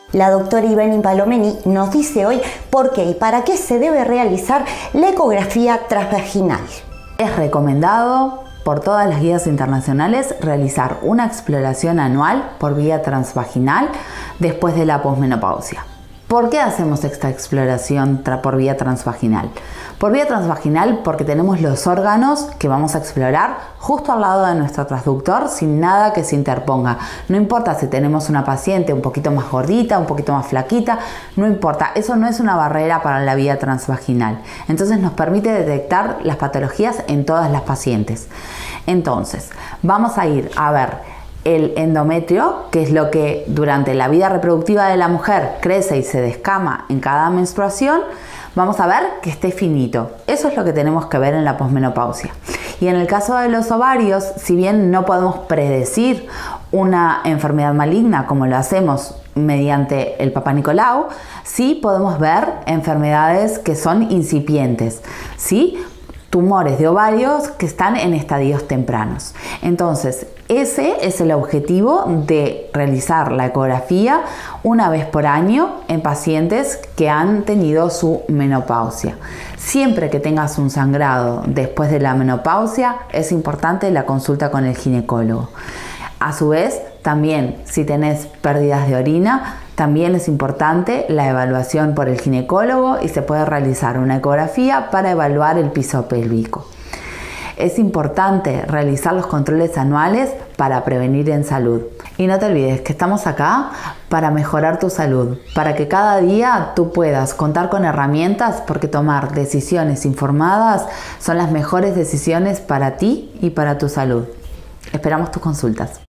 La doctora Ivani Palomeni nos dice hoy por qué y para qué se debe realizar la ecografía transvaginal. Es recomendado por todas las guías internacionales realizar una exploración anual por vía transvaginal después de la posmenopausia. ¿Por qué hacemos esta exploración por vía transvaginal? Por vía transvaginal porque tenemos los órganos que vamos a explorar justo al lado de nuestro transductor sin nada que se interponga. No importa si tenemos una paciente un poquito más gordita, un poquito más flaquita, no importa. Eso no es una barrera para la vía transvaginal. Entonces nos permite detectar las patologías en todas las pacientes. Entonces vamos a ir a ver el endometrio, que es lo que durante la vida reproductiva de la mujer crece y se descama en cada menstruación. Vamos a ver que esté finito. Eso es lo que tenemos que ver en la posmenopausia. Y en el caso de los ovarios, si bien no podemos predecir una enfermedad maligna como lo hacemos mediante el Papá Nicolau, sí podemos ver enfermedades que son incipientes, ¿sí? Tumores de ovarios que están en estadios tempranos. Entonces, ese es el objetivo de realizar la ecografía una vez por año en pacientes que han tenido su menopausia. Siempre que tengas un sangrado después de la menopausia, es importante la consulta con el ginecólogo. A su vez, también si tenés pérdidas de orina, también es importante la evaluación por el ginecólogo y se puede realizar una ecografía para evaluar el piso pélvico. Es importante realizar los controles anuales para prevenir en salud. Y no te olvides que estamos acá para mejorar tu salud, para que cada día tú puedas contar con herramientas, porque tomar decisiones informadas son las mejores decisiones para ti y para tu salud. Esperamos tus consultas.